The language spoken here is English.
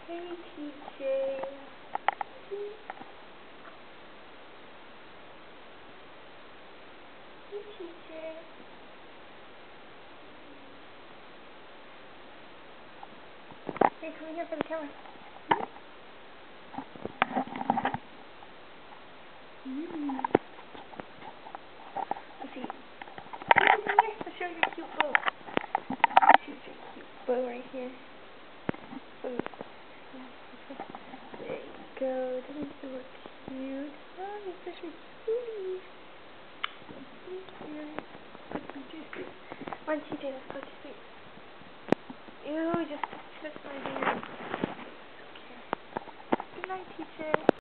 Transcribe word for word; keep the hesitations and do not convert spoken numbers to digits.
Hey, T J. Hey, T J. Hey, come here for the camera. Mm. Let's see. Come here. Let's show your cute bow. Let's show your cute bow right here. Bow. There you go. Doesn't it look cute? Oh, you're such a cutie. Here. Let's go to sleep. Come on, T J, let's go to sleep. Ew, just touched my hand. Okay. Good night, T J.